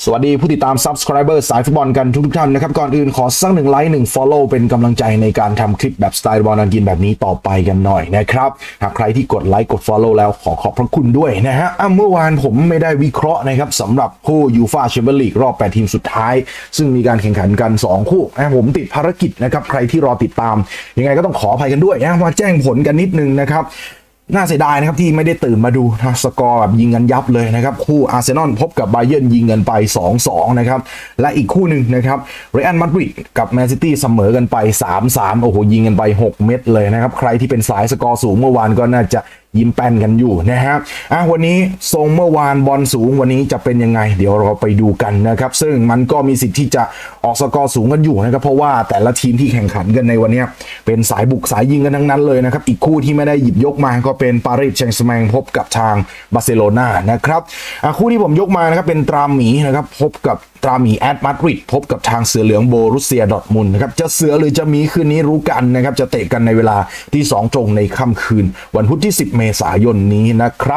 สวัสดีผู้ติดตาม Subscriber สายฟุตบอลกันทุกท่านนะครับก่อนอื่นขอสัก1 ไลค์ 1 Follow เป็นกำลังใจในการทำคลิปแบบสไตล์บอลนันกินแบบนี้ต่อไปกันหน่อยนะครับหากใครที่กดไลค์กด Follow แล้วขอบพระคุณด้วยนะฮะเมื่อวานผมไม่ได้วิเคราะห์นะครับสำหรับคู่ยูฟ่าแชมเปี้ยนลีกรอบ8 ทีมสุดท้ายซึ่งมีการแข่งขันกัน2 คู่ผมติดภารกิจนะครับใครที่รอติดตามยังไงก็ต้องขออภัยกันด้วยมาแจ้งผลกันนิดนึงนะครับน่าเสียดายนะครับที่ไม่ได้ตื่นมาดูสกอร์แบบยิงกันยับเลยนะครับคู่อาร์เซนอลพบกับไบเยิร์นยิงกันไป 2-2 นะครับและอีกคู่หนึ่งนะครับเรอัลมาดริดกับแมนซิตี้เสมอกันไป 3-3 โอ้โหยิงกันไป6 เม็ดเลยนะครับใครที่เป็นสายสกอร์สูงเมื่อวานก็น่าจะยิ้มแป้นกันอยู่นะฮะวันนี้ทรงเมื่อวานบอลสูงวันนี้จะเป็นยังไงเดี๋ยวเราไปดูกันนะครับซึ่งมันก็มีสิทธิ์ที่จะออกสกอร์สูงกันอยู่นะครับเพราะว่าแต่ละทีมที่แข่งขันกันในวันนี้เป็นสายบุกสายยิงกันทั้งนั้นเลยนะครับอีกคู่ที่ไม่ได้หยิบยกมาก็เป็นปารีสแซงต์แชร์แมงพบกับทางบาร์เซโลนานะครับคู่ที่ผมยกมานะครับเป็นตราหมีนะครับพบกับตราหมีแอตมาดริดพบกับทางเสือเหลืองโบรุสเซียดอร์ทมุนด์นะครับจะเสือหรือจะหมีคืนนี้รู้กันนะครับจะเตะกันในเวลาที่2 ตรงในค่ำคืนวันพุธที่10 เมษายนนี้นะครับ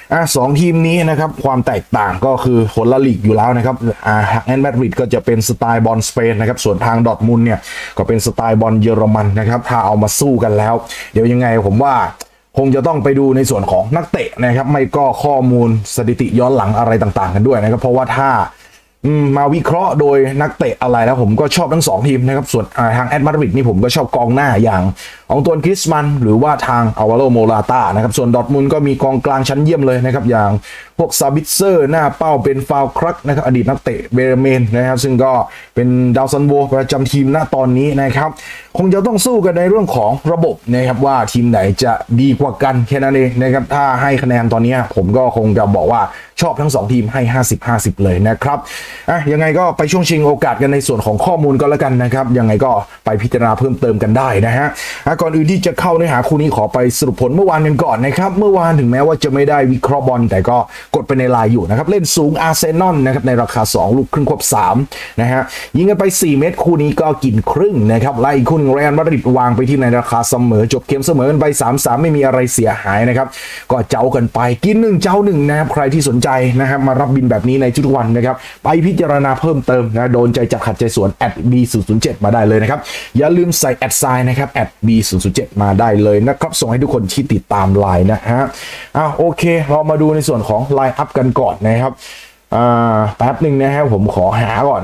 2 ทีมนี้นะครับความแตกต่างก็คือคนละลีกอยู่แล้วนะครับแอตมาดริดก็จะเป็นสไตล์บอลสเปนนะครับส่วนทางดอร์ทมุนด์เนี่ยก็เป็นสไตล์บอลเยอรมันนะครับถ้าเอามาสู้กันแล้วเดี๋ยวยังไงผมว่าคงจะต้องไปดูในส่วนของนักเตะนะครับไม่ก็ข้อมูลสถิติย้อนหลังอะไรต่างๆกันด้วยนะครับเพราะว่าถ้ามาวิเคราะห์โดยนักเตะอะไรแล้วผมก็ชอบทั้ง2 ทีมนะครับส่วนทางแอตมาดริดนี่ผมก็ชอบกองหน้าอย่างองตวนกริซมันหรือว่าทางอัลวาโรโมราตานะครับส่วนดอร์ทมุนด์ก็มีกองกลางชั้นเยี่ยมเลยนะครับอย่างพวกซาบิเซอร์หน้าเป้าเป็นฟาวครักนะครับอดีตนักเตะเบเรเมนนะครับซึ่งก็เป็นดาวซันโวประจำทีมณตอนนี้นะครับคงจะต้องสู้กันในเรื่องของระบบนะครับว่าทีมไหนจะดีกว่ากันแค่นั้นเองนะครับถ้าให้คะแนนตอนนี้ผมก็คงจะบอกว่าชอบทั้ง2 ทีมให้50-50เลยนะครับยังไงก็ไปช่วงชิงโอกาสกันในส่วนของข้อมูลก็แล้วกันนะครับยังไงก็ไปพิจารณาเพิ่มเติมกันได้นะฮะก่อนอื่นที่จะเข้าเนื้อหาคู่นี้ขอไปสรุปผลเมื่อวานกันก่อนนะครับเมื่อวานถึงแม้ว่าจะไม่ได้วิเคราะห์บอลแต่ก็กดไปในไลน์อยู่นะครับเล่นสูงอาร์เซนอลนะครับในราคา2 ลูกครึ่งควบ3นะฮะยิงกันไป4 เม็ดคู่นี้ก็กินครึ่งนะครับไล่อีกคู่นึงเรอัลมาดริดวางไปที่ในราคาเสมอจบเกมเสมอกันไป 3-3 ไม่มีอะไรเสียหายนะครับก็เจ้ากันไปกิน1เจ้า1นะครับใครที่สนใจนะครับมารับบินแบบนี้ในทุกวันนะครับไปพิจารณาเพิ่มเติมนะโดนใจจับขัดใจสวน @b007 มาได้เลยนะครับอย่าลืมใส่แอดไซน์นะครับ @b007 มาได้เลยนะครับส่งให้ทุกคนที่ติดตามไลน์นะฮะโอเคเรามาดูในส่วนของไลน์อัพกันก่อนนะครับแป๊บหนึ่งนะครับผมขอหาก่อน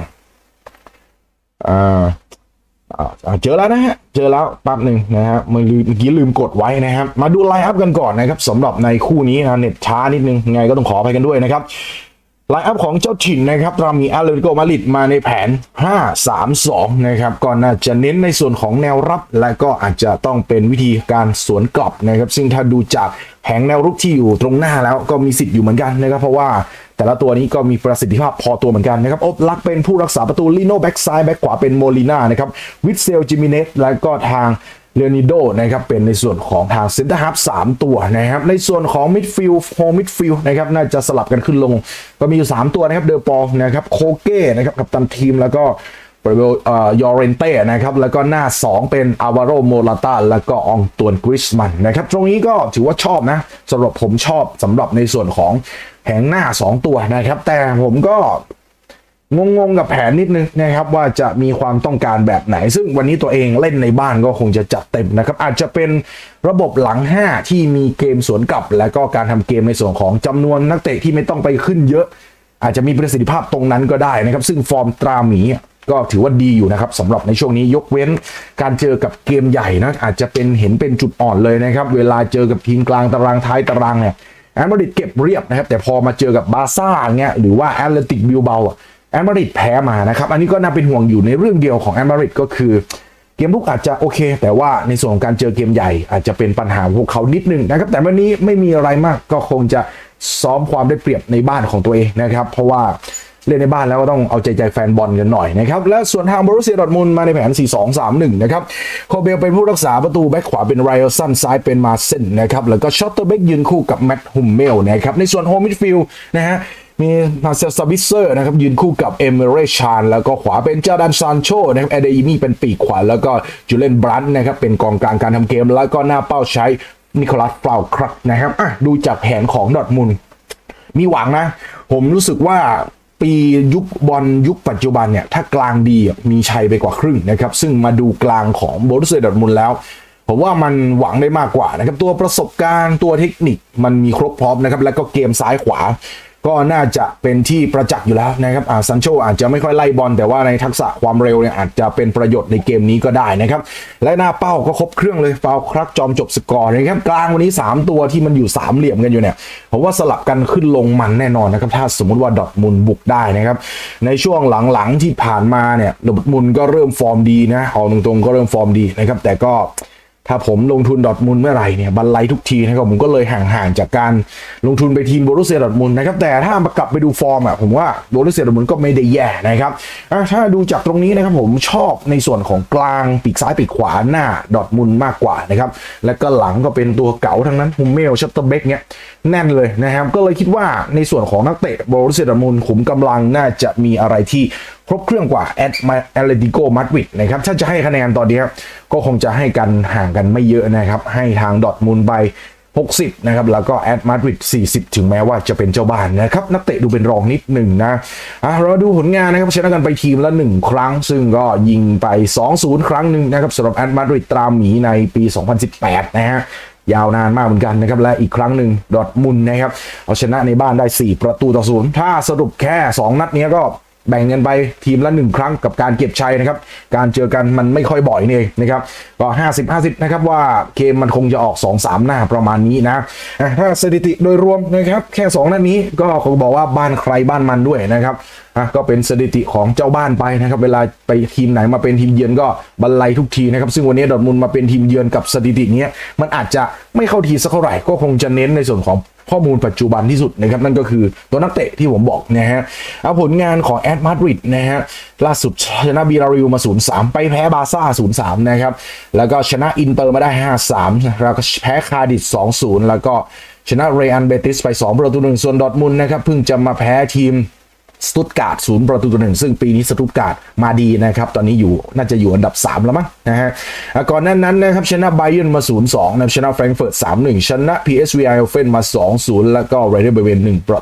เจอแล้วนะฮะเจอแล้วแป๊บหนึ่งนะฮะเมื่อกี้ลืมกดไว้นะครับมาดูไลน์อัพกันก่อนนะครับสำหรับในคู่นี้นะเน็ตช้านิดนึงไงก็ต้องขออภัยกันด้วยนะครับไลน์อัพของเจ้าถิ่นนะครับเรามีอาร์เรนโกมาดริดมาในแผน 5-3-2 นะครับก็น่าจะเน้นในส่วนของแนวรับและก็อาจจะต้องเป็นวิธีการสวนกลับนะครับซึ่งถ้าดูจากแผงแนวรุกที่อยู่ตรงหน้าแล้วก็มีสิทธิ์อยู่เหมือนกันนะครับเพราะว่าแต่ละตัวนี้ก็มีประสิทธิภาพพอตัวเหมือนกันนะครับอบลักเป็นผู้รักษาประตูลิโน่แบ็กซ้ายแบ็กขวาเป็นโมลิน่านะครับวิทเซลจิมิเนสและก็ทางเลโอนิโดนะครับเป็นในส่วนของทางเซ็นเตอร์ฮาล์ฟ3 ตัวนะครับในส่วนของมิดฟิลด์โฮมิดฟิลด์นะครับน่าจะสลับกันขึ้นลงก็มีอยู่3 ตัวนะครับเดอปอลนะครับโคเก้นะครับกัปตันทีมแล้วก็ยอเรนเต้นะครับแล้วก็หน้า2เป็นอาวาโรโมราตาแล้วก็องตวนกริซมันนะครับตรงนี้ก็ถือว่าชอบนะสำหรับผมชอบสำหรับในส่วนของแผงหน้า2 ตัวนะครับแต่ผมก็งงกับแผนนิดนึงนะครับว่าจะมีความต้องการแบบไหนซึ่งวันนี้ตัวเองเล่นในบ้านก็คงจะจัดเต็มนะครับอาจจะเป็นระบบหลัง5ที่มีเกมสวนกลับและก็การทำเกมในส่วนของจำนวนนักเตะที่ไม่ต้องไปขึ้นเยอะอาจจะมีประสิทธิภาพตรงนั้นก็ได้นะครับซึ่งฟอร์มตราหมีก็ถือว่าดีอยู่นะครับสำหรับในช่วงนี้ยกเว้นการเจอกับเกมใหญ่นะอาจจะเห็นเป็นจุดอ่อนเลยนะครับเวลาเจอกับทีมกลางตารางท้ายตารางเนี่ยแอตมาดริดเก็บเรียบนะครับแต่พอมาเจอกับบาร์ซ่าเงี้ยหรือว่าแอตเลติกบิลเบาแอตมาดริดแพ้มานะครับอันนี้ก็น่าเป็นห่วงอยู่ในเรื่องเดียวของแอตมาดริดก็คือเกมลุกอาจจะโอเคแต่ว่าในส่วนของการเจอเกมใหญ่อาจจะเป็นปัญหาพวกเขานิดนึงนะครับแต่วันนี้ไม่มีอะไรมากก็คงจะซ้อมความได้เปรียบในบ้านของตัวเองนะครับเพราะว่าเล่นในบ้านแล้วก็ต้องเอาใจแฟนบอลกันหน่อยนะครับและส่วนทางบรูเซียดอร์ทมุนด์มาในแผน 4-2-3-1 นะครับโคเบลเป็นผู้รักษาประตูแบ็คขวาเป็นไรอัลสันซ้ายเป็นมาเซนนะครับแล้วก็ช็อตเตอร์เบคยืนคู่กับแมตต์ฮุมเมลนะครับในส่วนโฮมิดฟิลด์นะฮะมีมาเซลซาบิเซอร์นะครับยืนคู่กับเอเมเรชานแล้วก็ขวาเป็นจาดันซานโชนะครับเอเดอิมี่เป็นปีกขวาแล้วก็จูเลนบรันนะครับเป็นกองกลางการทำเกมแล้วก็หน้าเป้าใช้นิโคลัสฟลาวครักนะครับดูจากแผนของดอร์ทมุนด์มีหวังนะผมรู้สึกว่าปีบอลยุคปัจจุบันเนี่ยถ้ากลางดีมีชัยไปกว่าครึ่งนะครับซึ่งมาดูกลางของโบรุสเซียดอร์ทมุนด์แล้วผมว่ามันหวังได้มากกว่านะครับตัวประสบการณ์ตัวเทคนิคมันมีครบพร้อมนะครับแล้วก็เกมซ้ายขวาก็น่าจะเป็นที่ประจักษ์อยู่แล้วนะครับซันโชอาจจะไม่ค่อยไล่บอลแต่ว่าในทักษะความเร็วเนี่ยอาจจะเป็นประโยชน์ในเกมนี้ก็ได้นะครับและหน้าเป้าก็ครบเครื่องเลยฟาวครักจอมจบสกอร์นะครับกลางวันนี้3ตัวที่มันอยู่3เหลี่ยมกันอยู่เนี่ยผมว่าสลับกันขึ้นลงมันแน่นอนนะครับถ้าสมมุติว่าดอร์ทมุนด์บุกได้นะครับในช่วงหลังๆที่ผ่านมาเนี่ยดอร์ทมุนด์ก็เริ่มฟอร์มดีนะเอาตรงๆก็เริ่มฟอร์มดีนะครับแต่ก็ถ้าผมลงทุนดอร์ทมุนด์เมื่อไหร่เนี่ยบันไลทุกทีนะครับผมก็เลยห่างจากการลงทุนไปทีมโบรุสเซียดอร์ทมุนด์นะครับแต่ถ้ามากลับไปดูฟอร์มผมว่าโบรุสเซียดอร์ทมุนด์ก็ไม่ได้แย่นะครับถ้าดูจากตรงนี้นะครับผมชอบในส่วนของกลางปีกซ้ายปีกขวาหน้าดอร์ทมุนด์มากกว่านะครับและก็หลังก็เป็นตัวเก๋าทั้งนั้นฮูมเมลชัตเตอร์เบกเนี่ยแน่นเลยนะครับก็เลยคิดว่าในส่วนของนักเตะโบรุสเซียดอร์ทมุนด์ขุมกำลังน่าจะมีอะไรที่ครบเครื่องกว่าแอตเลติโกมาดริดนะครับถ้าจะให้คะแนนตอนนี้ก็คงจะให้กันห่างกันไม่เยอะนะครับให้ทางดอร์ทมุนด์ไป60นะครับแล้วก็แอตมาดริด40ถึงแม้ว่าจะเป็นเจ้าบ้านนะครับนักเตะดูเป็นรองนิดหนึ่งนะเราดูผลงานนะครับชนะกันไปทีมละ1ครั้งซึ่งก็ยิงไป 2-0 ครั้งหนึ่งนะครับสำหรับแอตมาดริดตราหมีในปี 2018นะฮะยาวนานมากเหมือนกันนะครับและอีกครั้งหนึ่งดอร์ทมุนด์นะครับเอาชนะในบ้านได้4-0ถ้าสรุปแค่2นัดนี้ก็แบ่งกันไปทีมละ1ครั้งกับการเก็บชัยนะครับการเจอกันมันไม่ค่อยบ่อยนี่เองนะครับก็50-50นะครับว่าเกมมันคงจะออก 2-3 หน้าประมาณนี้นะถ้าสถิติโดยรวมนะครับแค่2นัดนี้ก็คงบอกว่าบ้านใครบ้านมันด้วยนะครับก็เป็นสถิติของเจ้าบ้านไปนะครับเวลาไปทีมไหนมาเป็นทีมเยือนก็บรรลัยทุกทีนะครับซึ่งวันนี้ดอร์ทมุนด์มาเป็นทีมเยือนกับสถิตินี้มันอาจจะไม่เข้าทีสักเท่าไหร่ก็คงจะเน้นในส่วนของข้อมูลปัจจุบันที่สุดนะครับนั่นก็คือตัวนักเตะที่ผมบอกนะฮะเอาผลงานของแอตมาดริดนะฮะล่าสุดชนะบิลาริลมา 0-3 ไปแพ้บาซ่า 0-3 นะครับแล้วก็ชนะอินเตอร์มาได้ 5-3 แล้วก็แพ้คาร์ดิฟ 2-0 แล้วก็ชนะเรอัลเบติสไป 2-1 ส่วนดอร์ทมุนด์นะครับเพิ่งจะมาแพ้ทีมสตุตการ์ด0-1ซึ่งปีนี้สตุตการ์ดมาดีนะครับตอนนี้น่าจะอยู่อันดับ3แล้วมั้งนะฮะก่อนนั้นนะครับชนะไบเยิร์นมา 0-2 นะชนะแฟรงก์เฟิร์ต 3-1 ชนะ PSV Eindhoven มา 2-0 แล้วก็เรเดอร์เบเวน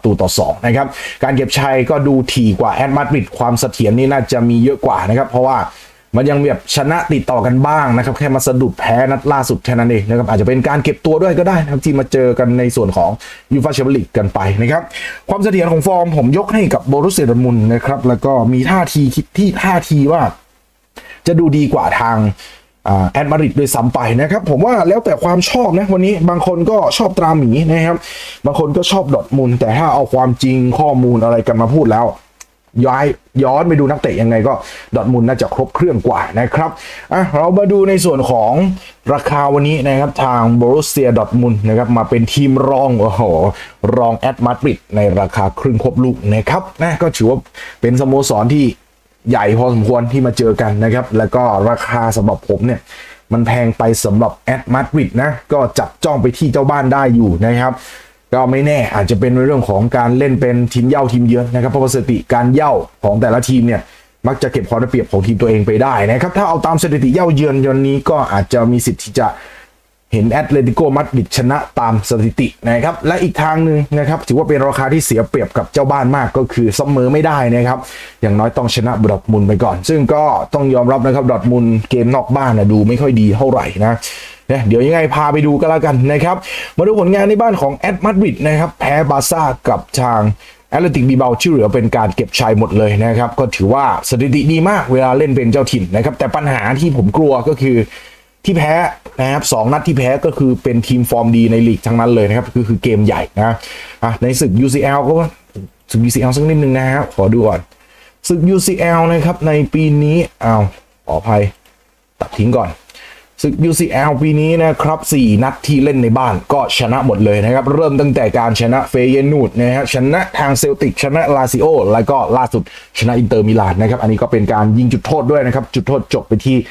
1-2นะครับการเก็บชัยก็ดูถี่กว่าแอตมาดริดความเสถียรนี่น่าจะมีเยอะกว่านะครับเพราะว่ามันยังแบบชนะติดต่อกันบ้างนะครับแค่มาสะดุดแพ้นัดล่าสุดแค่นั้นเองนะครับอาจจะเป็นการเก็บตัวด้วยก็ได้นะครับที่มาเจอกันในส่วนของยูฟ่าแชมเปี้ยนลีกกันไปนะครับความเสถียรของฟอร์มผมยกให้กับโบรุสเซียดอร์ทมุนด์นะครับแล้วก็มีท่าทีว่าจะดูดีกว่าทางแอตมาดริดด้วยซ้ำไปนะครับผมว่าแล้วแต่ความชอบนะวันนี้บางคนก็ชอบตราหมีนะครับบางคนก็ชอบดอร์ทมุนด์แต่ถ้าเอาความจริงข้อมูลอะไรกันมาพูดแล้วย้อนไปดูนักเตะยังไงก็ดอร์ทมุนด์น่าจะครบเครื่องกว่านะครับเรามาดูในส่วนของราคาวันนี้นะครับทางโบรุสเซียดอร์ทมุนด์นะครับมาเป็นทีมรองรองแอตมาดริดในราคาครึ่งครบลูกนะครับก็ถือว่าเป็นสโมสรที่ใหญ่พอสมควรที่มาเจอกันนะครับแล้วก็ราคาสำหรับผมเนี่ยมันแพงไปสำหรับแอตมาดริดนะก็จับจ้องไปที่เจ้าบ้านได้อยู่นะครับก็ไม่แน่อาจจะเป็นในเรื่องของการเล่นเป็นทีมเย่าทีมเยือนนะครับเพราะสถิติการเย่าของแต่ละทีมเนี่ยมักจะเก็บความได้เปรียบของทีมตัวเองไปได้นะครับถ้าเอาตามสถิติเย่าเยือนนี้ก็อาจจะมีสิทธิ์ที่จะเห็นแอตเลติโกมาดริดชนะตามสถิตินะครับและอีกทางหนึ่งนะครับถือว่าเป็นราคาที่เสียเปรียบกับเจ้าบ้านมากก็คือเสมอไม่ได้นะครับอย่างน้อยต้องชนะดอร์ทมุนด์ไปก่อนซึ่งก็ต้องยอมรับนะครับดอร์ทมุนด์เกมนอกบ้านดูไม่ค่อยดีเท่าไหร่นะเดี๋ยวยังไงพาไปดูกันแล้วกันนะครับมาดูผลงานในบ้านของแอตมาดริดนะครับแพ้บาซ่ากับทางแอตเลติกบิลเบาที่เหลือเป็นการเก็บชัยหมดเลยนะครับก็ถือว่าสถิติดีมากเวลาเล่นเป็นเจ้าถิ่นนะครับแต่ปัญหาที่ผมกลัวก็คือที่แพ้นะครับ2นัดที่แพ้ก็คือเป็นทีมฟอร์มดีในลีกทั้งนั้นเลยนะครับคือเกมใหญ่นะในศึก UCL ก็ศึก UCL สักนิดนึงนะครับขอดูก่อนศึก UCL นะครับในปีนี้ขออภัยตัดทิ้งก่อนศึก UCL ปีนี้นะครับ4นัดที่เล่นในบ้านก็ชนะหมดเลยนะครับเริ่มตั้งแต่การชนะเฟเยนูดนะฮะชนะทางเซลติกชนะลาซิโอแล้วก็ล่าสุดชนะอินเตอร์มิลานนะครับอันนี้ก็เป็นการยิงจุดโทษด้วยนะครับจุดโทษจบไปที่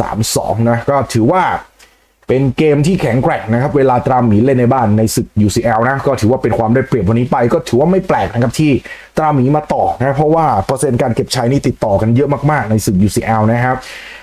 3-2 นะก็ถือว่าเป็นเกมที่แข็งแกร่งนะครับเวลาตราหมีเล่นในบ้านในศึก UCL นะก็ถือว่าเป็นความได้เปรียบวันนี้ไปก็ถือว่าไม่แปลกนะครับที่ตราหมีมาต่อนะเพราะว่าเปอร์เซ็นต์การเก็บชัยนี่ติดต่อกันเยอะมากๆในศึก UCL นะครับ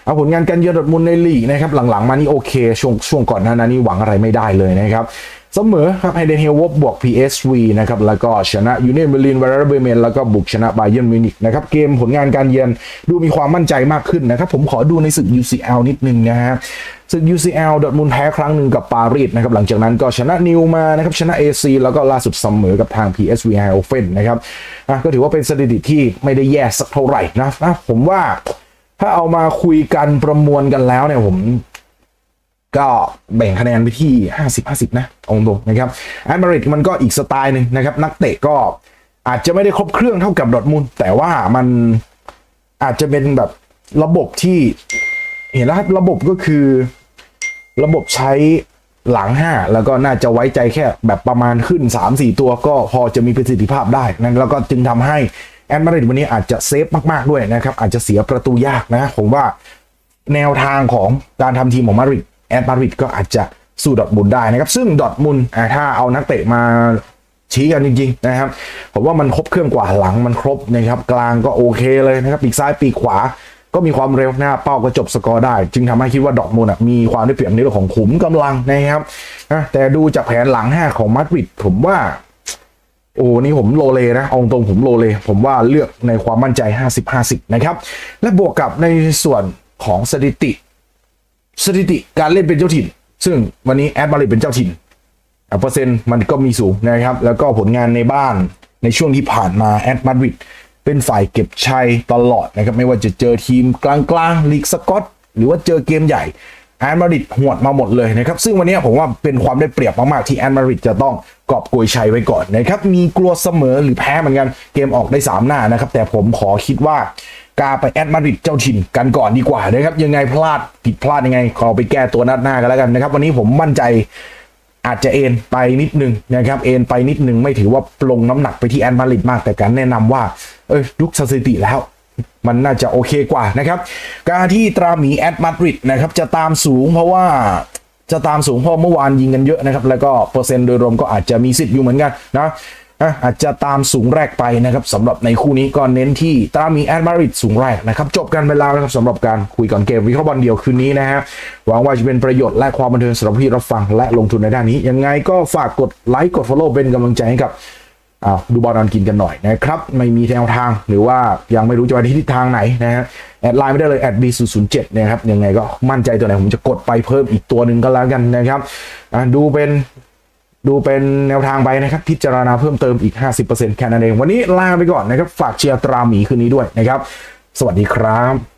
ผลงานการเยือนดอร์ทมุนด์ในลีกนะครับหลังๆมานี่โอเคช่วงก่อนหน้านั้นนี่หวังอะไรไม่ได้เลยนะครับเสมอครับไฮเดนเฮลวอฟบวก PSV นะครับแล้วก็ชนะยูเนียนเบอร์ลิน เวอร์เบเมนแล้วก็บุกชนะไบเยิร์นมิวนิกนะครับเกมผลงานการเยือนดูมีความมั่นใจมากขึ้นนะครับผมขอดูในศึก UCL นิดนึงนะฮะศึก UCL ดอร์ทมุนด์แพ้ครั้งหนึ่งกับปารีสนะครับหลังจากนั้นก็ชนะนิวมานะครับชนะ AC แล้วก็ล่าสุดเสมอกับทาง PSV Eindhoven นะครับก็ถือว่าเป็นสถิติที่ไม่ได้แย่สักเท่าไหร่นะผมว่าถ้าเอามาคุยกันประมวลกันแล้วเนี่ยผมก็แบ่งคะแนนไปที่50-50นะองตรงนะครับแอตมาดริดมันก็อีกสไตล์หนึ่งนะครับนักเตะก็อาจจะไม่ได้ครบเครื่องเท่ากับดอร์ทมุนด์แต่ว่ามันอาจจะเป็นแบบระบบที่เห็นแล้วระบบก็คือระบบใช้หลัง5แล้วก็น่าจะไว้ใจแค่แบบประมาณขึ้น 3-4 ตัวก็พอจะมีประสิทธิภาพได้นั่นแล้วก็จึงทำให้แอตมาดริดวันนี้อาจจะเซฟมากๆด้วยนะครับอาจจะเสียประตูยากนะผมว่าแนวทางของการทำทีมของมาดริดแอตมาดริดก็อาจจะสู้ดอร์ทมุนด์ได้นะครับซึ่งดอร์ทมุนด์ถ้าเอานักเตะมาชี้กันจริงๆนะครับผมว่ามันครบเครื่องกว่าหลังมันครบนะครับกลางก็โอเคเลยนะครับปีกซ้ายปีกขวาก็มีความเร็วหน้าเป้าก็จบสกอร์ได้จึงทำให้คิดว่าดอร์ทมุนด์มีความได้เปรียบในเรื่องของขุมกำลังนะครับแต่ดูจากแผนหลัง5ของมาดริดผมว่านี่ผมโลเลนะเอาตรงผมโลเลผมว่าเลือกในความมั่นใจ50-50นะครับและบวกกับในส่วนของสถิติการเล่นเป็นเจ้าถิ่นซึ่งวันนี้แอตมาดริดเป็นเจ้าถิ่นเปอร์เซ็นต์มันก็มีสูงนะครับแล้วก็ผลงานในบ้านในช่วงที่ผ่านมาแอตมาดริดเป็นฝ่ายเก็บชัยตลอดนะครับไม่ว่าจะเจอทีมกลางลีกสกอตหรือว่าเจอเกมใหญ่แอตมาดริดหวดมาหมดเลยนะครับซึ่งวันนี้ผมว่าเป็นความได้เปรียบมากๆที่แอตมาดริดจะต้องกอบโกยชัยไว้ก่อนนะครับมีกลัวเสมอหรือแพ้เหมือนกันเกมออกได้3หน้านะครับแต่ผมขอคิดว่ากาไปแอตมาดริดเจ้าถิ่นกันก่อนดีกว่านะครับยังไงผิดพลาดยังไงขอไปแก้ตัวนัดหน้ากันแล้วกันนะครับวันนี้ผมมั่นใจอาจจะเอ็นไปนิดนึงนะครับเอ็นไปนิดนึงไม่ถือว่าลงน้ำหนักไปที่แอตมาดริดมากแต่การแนะนำว่าดูสถิติแล้วมันน่าจะโอเคกว่านะครับการที่ตราหมีแอตมาดริดนะครับจะตามสูงเพราะเมื่อวานยิงกันเยอะนะครับแล้วก็เปอร์เซ็นต์โดยรวมก็อาจจะมีสิทธิ์อยู่เหมือนกันนะอาจจะตามสูงแรกไปนะครับสำหรับในคู่นี้ก็เน้นที่ตรามีแอตมาดริดสูงแรกนะครับจบกันไปแล้วนะครับสำหรับการคุยก่อนเกมวิเคราะห์บอลเดียวคืนนี้นะฮะหวังว่าจะเป็นประโยชน์และความบันเทิงสำหรับพี่รับฟังและลงทุนในด้านนี้ยังไงก็ฝากกดไลค์กด follow เป็นกำลังใจให้กับดูบอลนอนกินกันหน่อยนะครับไม่มีแนวทางหรือว่ายังไม่รู้จะไปที่ทิศทางไหนนะฮะแอดไลน์ไม่ได้เลย@b007นะครับยังไงก็มั่นใจตัวไหนผมจะกดไปเพิ่มอีกตัวหนึ่งก็แล้วกันนะครับดูเป็นแนวทางไปนะครับพิจารณาเพิ่มเติมอีก 50% แค่นั้นเองวันนี้ลาไปก่อนนะครับฝากเชียร์ตราหมีคืนนี้ด้วยนะครับสวัสดีครับ